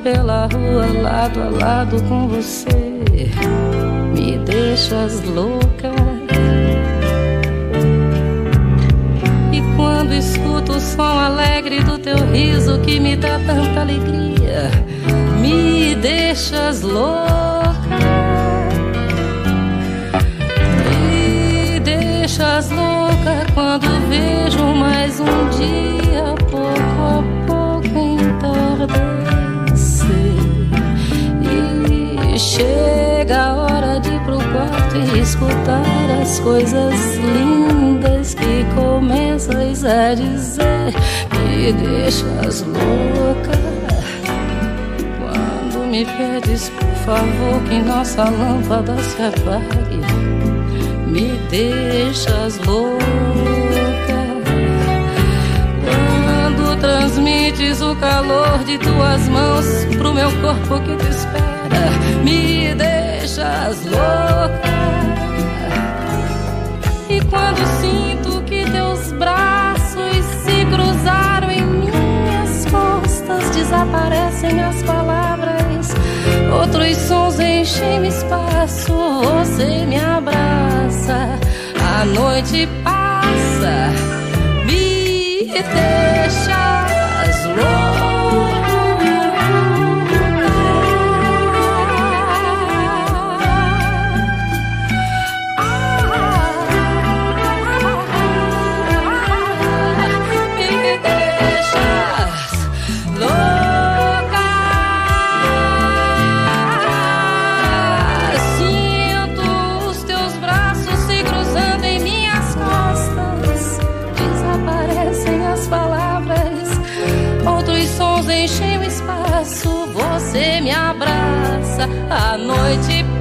pela rua lado a lado com você, me deixas louca. E quando escuto o som alegre do teu riso que me dá tanta alegria, me deixas louca. Me deixas louca quando vejo mais um dia pouco a pouco entardecer e chega a hora de ir pro quarto e escutar as coisas lindas que começas a dizer. Me deixas louca quando me pedes por favor que nossa lâmpada se apague. Me deixas louca quando transmites o calor de tuas mãos pro meu corpo que te espera. Me deixas louca. E quando sinto que teus braços se cruzaram em minhas costas, desaparecem as palavras, outros sons enchem espaço. Você me abraça, a noite passa, me deixas louca. Enchem o espaço, você me abraça, a noite